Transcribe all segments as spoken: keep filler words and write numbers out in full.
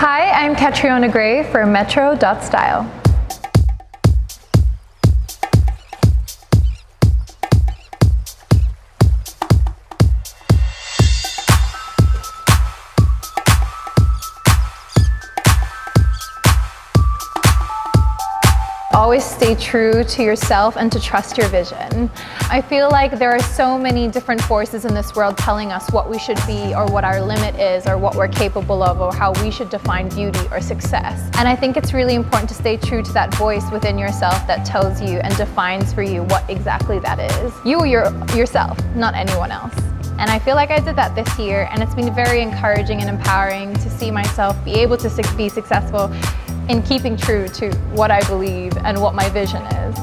Hi, I'm Catriona Gray for Metro dot style. Always stay true to yourself and to trust your vision. I feel like there are so many different forces in this world telling us what we should be or what our limit is or what we're capable of or how we should define beauty or success. And I think it's really important to stay true to that voice within yourself that tells you and defines for you what exactly that is. You are your, yourself, not anyone else. And I feel like I did that this year, and it's been very encouraging and empowering to see myself be able to be successful in keeping true to what I believe and what my vision is.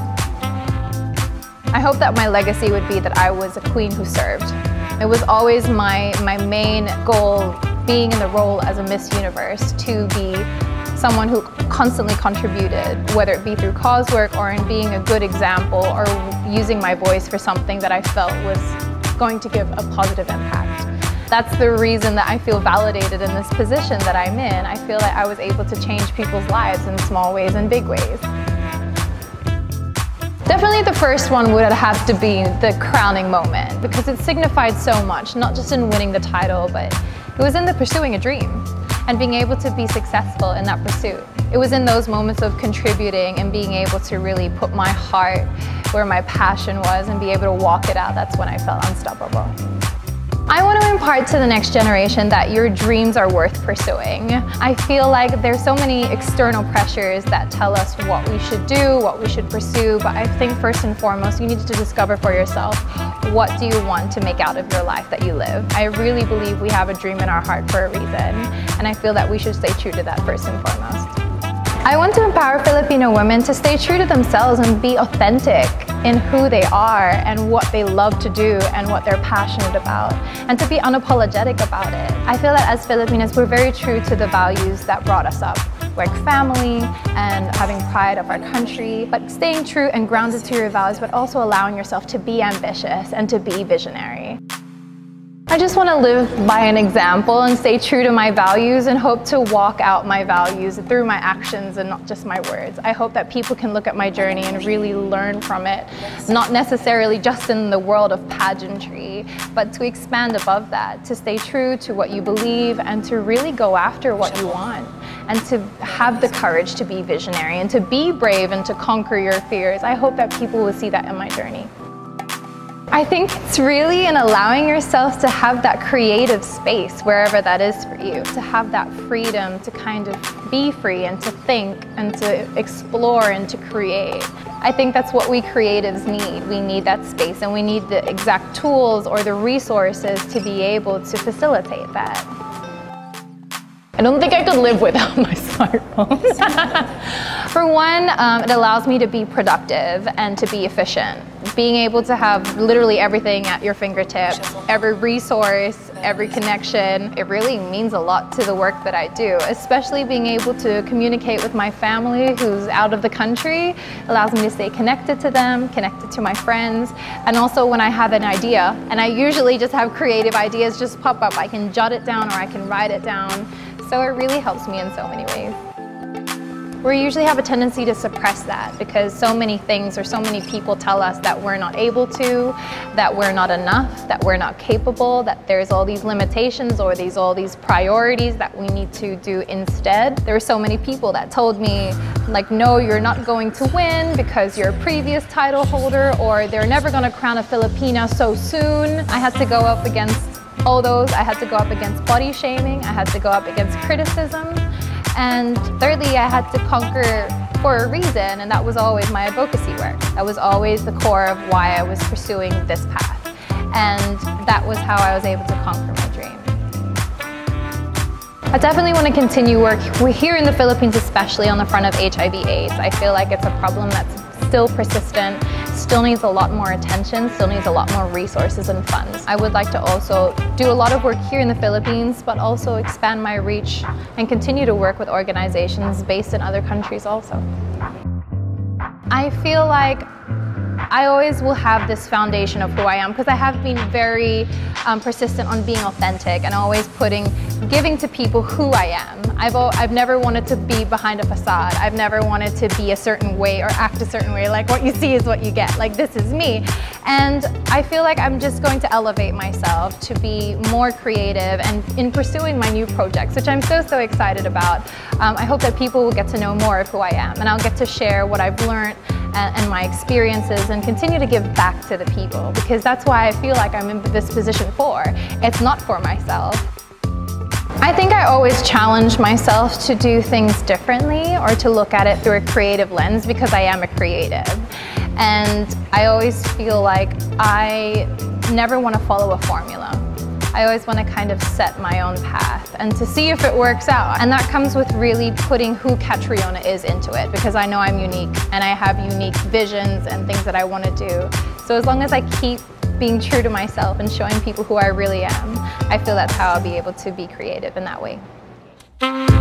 I hope that my legacy would be that I was a queen who served. It was always my, my main goal, being in the role as a Miss Universe, to be someone who constantly contributed, whether it be through cause work or in being a good example or using my voice for something that I felt was going to give a positive impact. That's the reason that I feel validated in this position that I'm in. I feel like I was able to change people's lives in small ways and big ways. Definitely the first one would have to be the crowning moment, because it signified so much, not just in winning the title, but it was in the pursuing a dream and being able to be successful in that pursuit. It was in those moments of contributing and being able to really put my heart where my passion was and be able to walk it out. That's when I felt unstoppable. I want to impart to the next generation that your dreams are worth pursuing. I feel like there's so many external pressures that tell us what we should do, what we should pursue, but I think first and foremost you need to discover for yourself, what do you want to make out of your life that you live. I really believe we have a dream in our heart for a reason, and I feel that we should stay true to that first and foremost. I want to empower Filipino women to stay true to themselves and be authentic in who they are and what they love to do and what they're passionate about, and to be unapologetic about it. I feel that as Filipinas, we're very true to the values that brought us up, like family and having pride of our country, but staying true and grounded to your values, but also allowing yourself to be ambitious and to be visionary. I just want to live by an example and stay true to my values and hope to walk out my values through my actions and not just my words. I hope that people can look at my journey and really learn from it, not necessarily just in the world of pageantry, but to expand above that, to stay true to what you believe and to really go after what you want, and to have the courage to be visionary and to be brave and to conquer your fears. I hope that people will see that in my journey. I think it's really in allowing yourself to have that creative space, wherever that is for you, to have that freedom to kind of be free and to think and to explore and to create. I think that's what we creatives need. We need that space, and we need the exact tools or the resources to be able to facilitate that. I don't think I could live without my smartphone. For one, um, it allows me to be productive and to be efficient. Being able to have literally everything at your fingertips, every resource, every connection, it really means a lot to the work that I do. Especially being able to communicate with my family who's out of the country allows me to stay connected to them, connected to my friends, and also when I have an idea, and I usually just have creative ideas just pop up, I can jot it down or I can write it down. So it really helps me in so many ways. We usually have a tendency to suppress that because so many things or so many people tell us that we're not able to, that we're not enough, that we're not capable, that there's all these limitations or these all these priorities that we need to do instead. There were so many people that told me, like, no, you're not going to win because you're a previous title holder, or they're never going to crown a Filipina so soon. I had to go up against all those. I had to go up against body shaming. I had to go up against criticism. And thirdly, I had to conquer for a reason, and that was always my advocacy work. That was always the core of why I was pursuing this path. And that was how I was able to conquer my dream. I definitely want to continue work. We're here in the Philippines, especially on the front of H I V AIDS. I feel like it's a problem that's still persistent, still needs a lot more attention, still needs a lot more resources and funds. I would like to also do a lot of work here in the Philippines, but also expand my reach and continue to work with organizations based in other countries also. I feel like I always will have this foundation of who I am because I have been very um, persistent on being authentic and always putting giving to people who I am. I've, I've never wanted to be behind a facade. I've never wanted to be a certain way or act a certain way. Like, what you see is what you get. Like, this is me. And I feel like I'm just going to elevate myself to be more creative and in pursuing my new projects, which I'm so, so excited about. Um, I hope that people will get to know more of who I am, and I'll get to share what I've learned and, and my experiences and continue to give back to the people, because that's why I feel like I'm in this position for. It's not for myself. I think I always challenge myself to do things differently or to look at it through a creative lens, because I am a creative. And I always feel like I never want to follow a formula. I always want to kind of set my own path and to see if it works out. And that comes with really putting who Catriona is into it, because I know I'm unique and I have unique visions and things that I want to do. So as long as I keep being true to myself and showing people who I really am, I feel that's how I'll be able to be creative in that way.